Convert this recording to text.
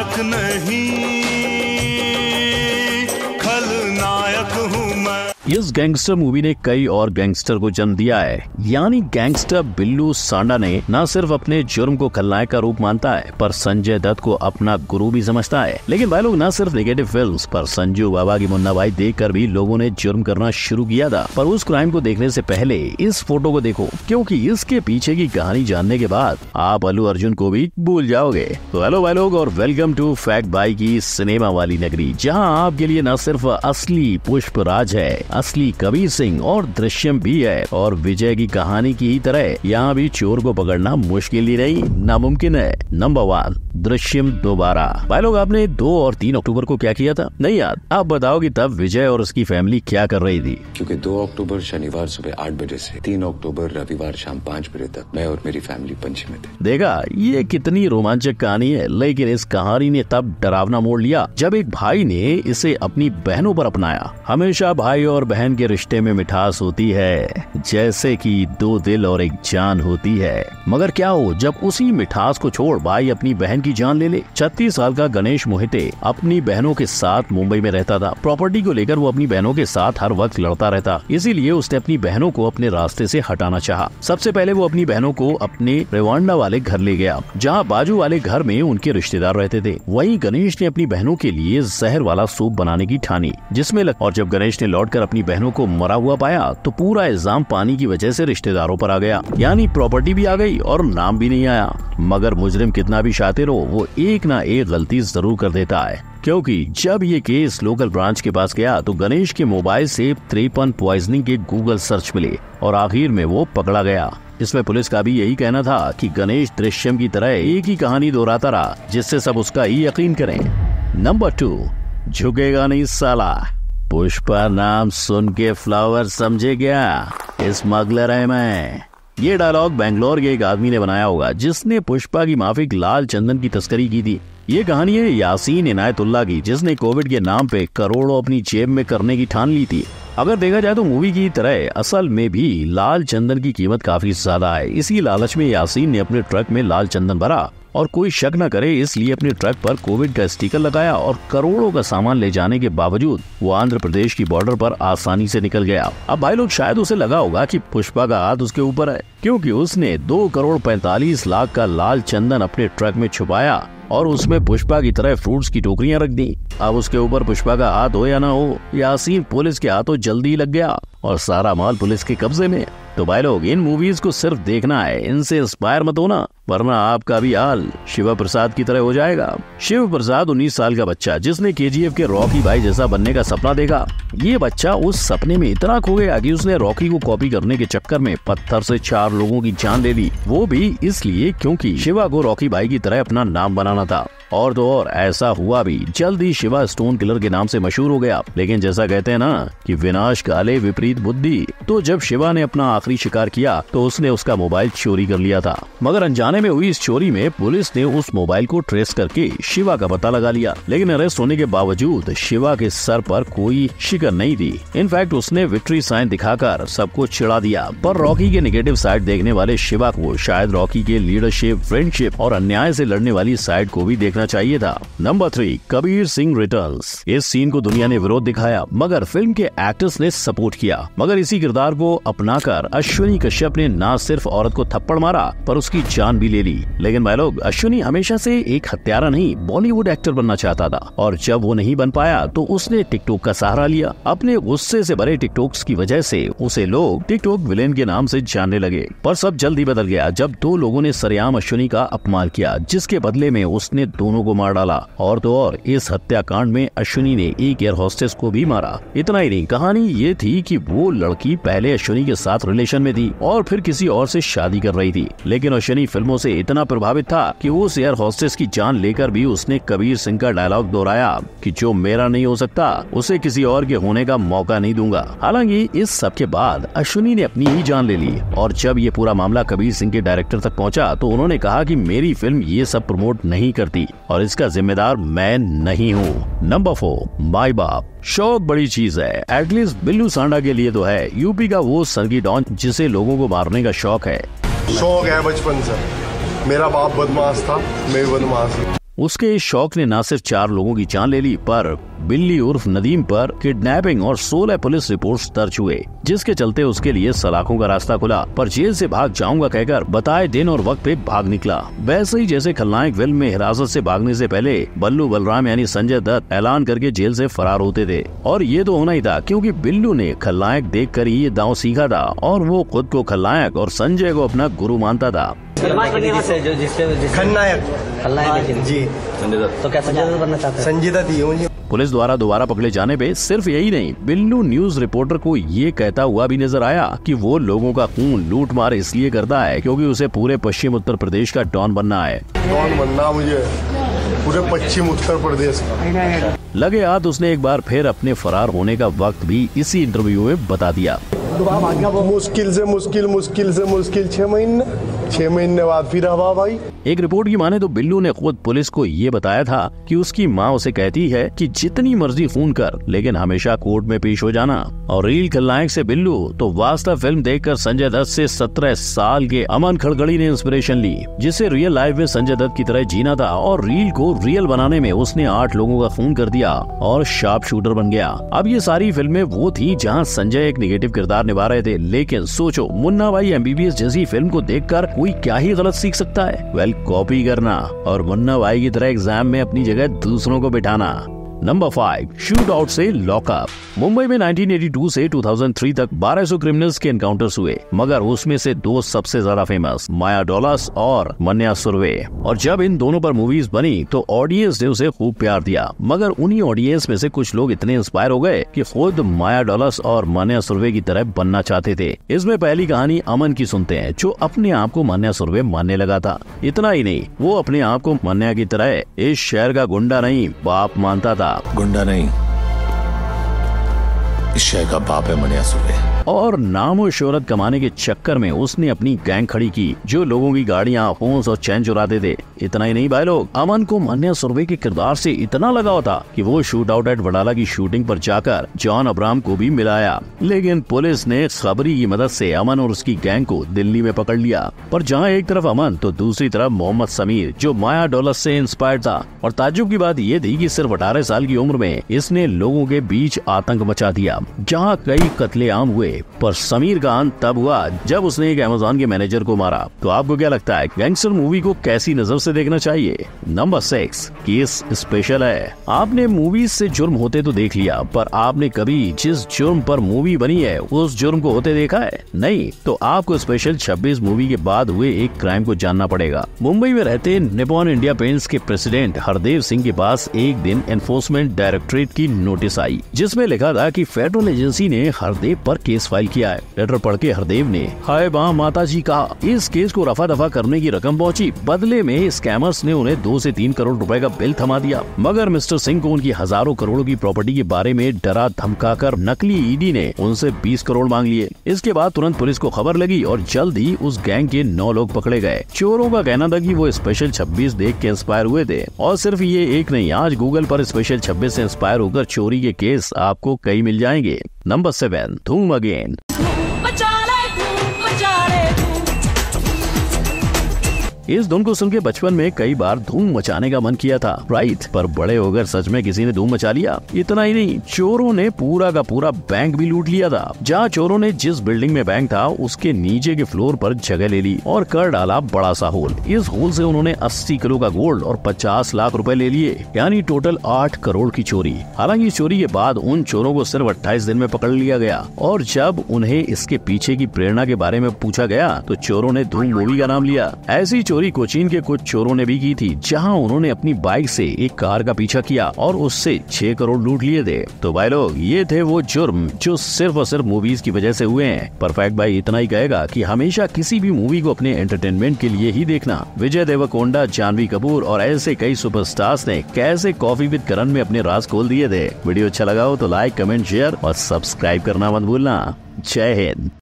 नायक नहीं, खलनायक हूँ मैं। इस गैंगस्टर मूवी ने कई और गैंगस्टर को जन्म दिया है। यानी गैंगस्टर बिल्लू सांडा ने न सिर्फ अपने जुर्म को खलनायक का रूप मानता है, पर संजय दत्त को अपना गुरु भी समझता है। लेकिन भाई लोग, न सिर्फ नेगेटिव फिल्म्स पर संजू बाबा की मुन्ना भाई देखकर भी लोगों ने जुर्म करना शुरू किया था। पर उस क्राइम को देखने से पहले इस फोटो को देखो, क्योंकि इसके पीछे की कहानी जानने के बाद आप अल्लू अर्जुन को भी भूल जाओगे। तो हेलो भाई लोग, और वेलकम टू फैक्ट बाई की सिनेमा वाली नगरी, जहाँ आपके लिए न सिर्फ असली पुष्पराज है, असली कबीर सिंह और दृश्यम भी है। और विजय की कहानी की ही तरह यहाँ भी चोर को पकड़ना मुश्किल ही नहीं, नामुमकिन है। नंबर 1, दृश्यम दोबारा। भाई लोग, आपने 2 और 3 अक्टूबर को क्या किया था? नहीं याद? आप बताओ कि तब विजय और उसकी फैमिली क्या कर रही थी? क्योंकि 2 अक्टूबर शनिवार सुबह 8 बजे से 3 अक्टूबर रविवार शाम 5 बजे तक मैं और मेरी फैमिली पंची में थे। देखा, ये कितनी रोमांचक कहानी है। लेकिन इस कहानी ने तब डरावना मोड़ लिया जब एक भाई ने इसे अपनी बहनों पर अपनाया। हमेशा भाई और बहन के रिश्ते में मिठास होती है, जैसे कि 2 दिल और 1 जान होती है। मगर क्या हो जब उसी मिठास को छोड़ भाई अपनी बहन की जान ले ले। 36 साल का गणेश मोहिते अपनी बहनों के साथ मुंबई में रहता था। प्रॉपर्टी को लेकर वो अपनी बहनों के साथ हर वक्त लड़ता रहता, इसीलिए उसने अपनी बहनों को अपने रास्ते से हटाना चाहा। सबसे पहले वो अपनी बहनों को अपने रेवांडा वाले घर ले गया, जहाँ बाजू वाले घर में उनके रिश्तेदार रहते थे। वहीं गणेश ने अपनी बहनों के लिए जहर वाला सूप बनाने की ठानी, जिसमें और जब गणेश ने लौटकर अपनी बहनों को मरा हुआ पाया तो पूरा इल्जाम पानी की वजह से रिश्तेदारों पर आ गया। यानी प्रॉपर्टी भी आ गई और नाम भी नहीं आया। मगर मुजरिम कितना भी शातिर हो, वो एक ना एक गलती जरूर कर देता है। क्योंकि जब ये केस लोकल ब्रांच के पास गया तो गणेश के मोबाइल से 53 पॉइजनिंग के गूगल सर्च मिले और आखिर में वो पकड़ा गया। इसमें पुलिस का भी यही कहना था कि गणेश दृश्यम की तरह एक ही कहानी दोहराता रहा, जिससे सब उसका ही यकीन करें। नंबर 2, झुकेगा नहीं साला। पुष्पा नाम सुन के फ्लावर समझे क्या? स्मगलर है मैं। ये डायलॉग बेंगलोर के एक आदमी ने बनाया होगा, जिसने पुष्पा की माफिक लाल चंदन की तस्करी की थी। ये कहानी है यासीन इनायतुल्लाह की, जिसने कोविड के नाम पे करोड़ों अपनी जेब में करने की ठान ली थी। अगर देखा जाए तो मूवी की तरह असल में भी लाल चंदन की कीमत काफी ज्यादा है। इसी लालच में यासीन ने अपने ट्रक में लाल चंदन भरा और कोई शक न करे इसलिए अपने ट्रक पर कोविड का स्टिकर लगाया, और करोड़ों का सामान ले जाने के बावजूद वो आंध्र प्रदेश की बॉर्डर पर आसानी से निकल गया। अब भाई लोग, शायद उसे लगा होगा कि पुष्पा का हाथ उसके ऊपर है, क्योंकि उसने 2 करोड़ 45 लाख का लाल चंदन अपने ट्रक में छुपाया और उसमें पुष्पा की तरह फ्रूट्स की टोकरियां रख दी। अब उसके ऊपर पुष्पा का हाथ हो या ना हो, यासीन पुलिस के हाथों जल्दी लग गया और सारा माल पुलिस के कब्जे में। तो भाई लोग, इन मूवीज को सिर्फ देखना है, इनसे इंस्पायर मत होना, वरना आपका भी हाल शिव प्रसाद की तरह हो जाएगा। शिव प्रसाद 19 साल का बच्चा, जिसने KGF के रॉकी भाई जैसा बनने का सपना देखा। ये बच्चा उस सपने में इतना खो गया कि उसने रॉकी को कॉपी करने के चक्कर में पत्थर से 4 लोगों की जान ले ली। वो भी इसलिए क्योंकि शिवा को रॉकी भाई की तरह अपना नाम बनाना था। और तो और ऐसा हुआ भी, जल्द ही शिवा स्टोन किलर के नाम से मशहूर हो गया। लेकिन जैसा कहते हैं ना कि विनाश काले विपरीत बुद्धि, तो जब शिवा ने अपना आखिरी शिकार किया तो उसने उसका मोबाइल चोरी कर लिया था। मगर अनजाने में हुई इस चोरी में पुलिस ने उस मोबाइल को ट्रेस करके शिवा का पता लगा लिया। लेकिन अरेस्ट होने के बावजूद शिवा के सर पर कोई शिकन नहीं थी। इनफैक्ट उसने विक्ट्री साइन दिखाकर सबको चिढ़ा दिया। पर रॉकी के नेगेटिव साइड देखने वाले शिवा को शायद रॉकी के लीडरशिप, फ्रेंडशिप और अन्याय से लड़ने वाली साइड को भी देखना चाहिए था। Number 3, Kabir Singh returns. इस सीन को दुनिया ने विरोध दिखाया, मगर फिल्म के एक्टर्स ने सपोर्ट किया। मगर इसी किरदार को अपनाकर अश्विनी कश्यप ने न सिर्फ औरत को थप्पड़ मारा, पर उसकी जान भी ले ली। लेकिन भाई लोग, अश्विनी हमेशा से एक हत्यारा नहीं, बॉलीवुड एक्टर बनना चाहता था। और जब वो नहीं बन पाया तो उसने टिकटॉक का सहारा लिया। अपने गुस्से से भरे टिकटॉक्स की वजह से उसे लोग टिकटॉक विलेन के नाम से जानने लगे। पर सब जल्दी बदल गया जब 2 लोगों ने सरेआम अश्विनी का अपमान किया, जिसके बदले में उसने दोनों को मार डाला। और तो और इस हत्याकांड में अश्विनी ने एक एयर होस्टेस को भी मारा। इतना ही नहीं, कहानी ये थी कि वो लड़की पहले अश्विनी के साथ रिलेशन में थी और फिर किसी और से शादी कर रही थी। लेकिन अश्विनी फिल्मों से इतना प्रभावित था कि उस एयर होस्टेस की जान लेकर भी उसने कबीर सिंह का डायलॉग दोहराया कि जो मेरा नहीं हो सकता उसे किसी और के होने का मौका नहीं दूंगा। हालांकि इस सब के बाद अश्विनी ने अपनी ही जान ले ली। और जब ये पूरा मामला कबीर सिंह के डायरेक्टर तक पहुंचा तो उन्होंने कहा कि मेरी फिल्म ये सब प्रमोट नहीं करती और इसका जिम्मेदार मैं नहीं हूँ। नंबर 4, माई बाप। शौक बड़ी चीज है, एटलीस्ट बिल्लू सांडा के लिए तो है। यूपी का वो सरगी डॉन जिसे लोगों को मारने का शौक है। शौक है बचपन से, मेरा बाप बदमाश था, मैं बदमाश हूं। उसके इस शौक ने न सिर्फ 4 लोगों की जान ले ली, पर बिल्ली उर्फ नदीम पर किडनैपिंग और 16 पुलिस रिपोर्ट्स दर्ज हुए, जिसके चलते उसके लिए सलाखों का रास्ता खुला। पर जेल से भाग जाऊंगा कहकर बताए दिन और वक्त पे भाग निकला। वैसे ही जैसे खलनायक फिल्म में हिरासत से भागने से पहले बल्लू बलराम यानी संजय दत्त ऐलान करके जेल से फरार होते थे। और ये तो होना ही था, क्योंकि बिल्लू ने खलनायक देखकर ही ये दांव सीखा था और वो खुद को खलनायक और संजय को अपना गुरु मानता था। खलनायक जी, तो क्या संजय दत्त बनना चाहते हैं? संजय दत्त ही हूँ। पुलिस द्वारा दोबारा पकड़े जाने पे सिर्फ यही नहीं, बिल्लू न्यूज रिपोर्टर को ये कहता हुआ भी नजर आया कि वो लोगों का खून लूट मार इसलिए करता है क्योंकि उसे पूरे पश्चिम उत्तर प्रदेश का डॉन बनना है। डॉन बनना मुझे पूरे पश्चिम उत्तर प्रदेश का। लगे हाथ उसने एक बार फिर अपने फरार होने का वक्त भी इसी इंटरव्यू में बता दिया। मुश्किल से मुश्किल 6 महीने बाद फिर हवा भाई। एक रिपोर्ट की माने तो बिल्लू ने खुद पुलिस को ये बताया था कि उसकी माँ उसे कहती है कि जितनी मर्जी खून कर, लेकिन हमेशा कोर्ट में पेश हो जाना। और रील खलनायक से बिल्लू तो वास्तव फिल्म देखकर संजय दत्त से 17 साल के अमन खड़गड़ी ने इंस्पिरेशन ली, जिसे रियल लाइफ में संजय दत्त की तरह जीना था। और रील को रियल बनाने में उसने 8 लोगों का खून कर दिया और शार्प शूटर बन गया। अब ये सारी फिल्में वो थी जहाँ संजय एक निगेटिव किरदार निभा रहे थे, लेकिन सोचो मुन्ना भाई MBBS जैसी फिल्म को देखकर कोई क्या ही गलत सीख सकता है? वेल, कॉपी करना और मुन्ना भाई की तरह एग्जाम में अपनी जगह दूसरों को बिठाना। नंबर 5, शूट आउट से लॉकअप। मुंबई में 1982 से 2003 तक 1200 क्रिमिनल्स के एनकाउंटर्स हुए, मगर उसमें से 2 सबसे ज्यादा फेमस, माया डॉलर्स और मन्या सुरवे। और जब इन दोनों पर मूवीज बनी तो ऑडियंस ने उसे खूब प्यार दिया, मगर उन्हीं ऑडियंस में से कुछ लोग इतने इंस्पायर हो गए कि खुद माया डॉलर्स और मन्या सुरवे की तरह बनना चाहते थे। इसमें पहली कहानी अमन की सुनते हैं, जो अपने आप को मन्या सुरवे मानने लगा था। इतना ही नहीं, वो अपने आप को मन्या की तरह इस शहर का गुंडा नहीं बाप मानता था। गुंडा नहीं, इस शहर का बाप है मन्या सुरवे। और नाम और शोहरत कमाने के चक्कर में उसने अपनी गैंग खड़ी की, जो लोगों की गाड़ियां, फोन्स और चैन चुराते थे। इतना ही नहीं भाई लोग, अमन को मन्या सुरवे के किरदार से इतना लगाव था कि वो शूट आउट एट वडाला की शूटिंग पर जाकर जॉन अब्राहम को भी मिलाया। लेकिन पुलिस ने खबरी की मदद से अमन और उसकी गैंग को दिल्ली में पकड़ लिया। पर जहाँ एक तरफ अमन तो दूसरी तरफ मोहम्मद समीर, जो माया डॉलर्स से इंस्पायर्ड था। और ताज्जुब की बात ये थी कि सिर्फ 18 साल की उम्र में इसने लोगों के बीच आतंक मचा दिया, जहाँ कई कत्लेआम हुए। पर समीर का अंत तब हुआ जब उसने एक अमेज़न के मैनेजर को मारा। तो आपको क्या लगता है, गैंगस्टर मूवी को कैसी नजर से देखना चाहिए? नंबर 6, केस स्पेशल है। आपने मूवीज से जुर्म होते तो देख लिया, पर आपने कभी जिस जुर्म पर मूवी बनी है उस जुर्म को होते देखा है? नहीं, तो आपको स्पेशल 26 मूवी के बाद हुए एक क्राइम को जानना पड़ेगा। मुंबई में रहते निपॉन इंडिया पेंट्स के प्रेसिडेंट हरदेव सिंह के पास एक दिन एनफोर्समेंट डायरेक्टरेट की नोटिस आई, जिसमें लिखा था कि फेडरल एजेंसी ने हरदेव पर केस फाइल किया है। लेटर पढ़ के हरदेव ने हाय बा माता जी कहा। इस केस को रफा दफा करने की रकम पहुंची। बदले में स्कैमर्स ने उन्हें 2 से 3 करोड़ रुपए का बिल थमा दिया, मगर मिस्टर सिंह को उनकी हजारों करोड़ों की प्रॉपर्टी के बारे में डरा धमकाकर नकली ईडी ने उनसे 20 करोड़ मांग लिए। इसके बाद तुरंत पुलिस को खबर लगी और जल्द ही उस गैंग के 9 लोग पकड़े गए। चोरों का कहना था कि वो स्पेशल 26 देख के इंस्पायर हुए थे। और सिर्फ ये एक नहीं, आज गूगल पर स्पेशल 26 से इंस्पायर होकर चोरी के केस आपको कई मिल जाएंगे। नंबर 7, धूम अगेन। इस धुन को सुन के बचपन में कई बार धूम मचाने का मन किया था, राइट? पर बड़े होकर सच में किसी ने धूम मचा लिया? इतना ही नहीं, चोरों ने पूरा का पूरा बैंक भी लूट लिया था। जहाँ चोरों ने जिस बिल्डिंग में बैंक था उसके नीचे के फ्लोर पर जगह ले ली और कर डाला बड़ा सा होल। इस होल से उन्होंने 80 किलो का गोल्ड और 50 लाख रुपए ले लिए, यानी टोटल 8 करोड़ की चोरी। हालांकि इस चोरी के बाद उन चोरों को सिर्फ 28 दिन में पकड़ लिया गया। और जब उन्हें इसके पीछे की प्रेरणा के बारे में पूछा गया तो चोरों ने धूम मूवी का नाम लिया। ऐसी चोरी कोचीन के कुछ चोरों ने भी की थी, जहां उन्होंने अपनी बाइक से एक कार का पीछा किया और उससे 6 करोड़ लूट लिए थे। तो भाई लोग, ये थे वो जुर्म जो सिर्फ और सिर्फ मूवीज की वजह से हुए हैं। परफेक्ट भाई इतना ही कहेगा कि हमेशा किसी भी मूवी को अपने एंटरटेनमेंट के लिए ही देखना। विजय देवरकोंडा, जानवी कपूर और ऐसे कई सुपरस्टार्स ने कैसे कॉफी विद करण में अपने राज खोल दिए थे। वीडियो अच्छा लगा हो तो लाइक, कमेंट, शेयर और सब्सक्राइब करना मत भूलना। जय हिंद।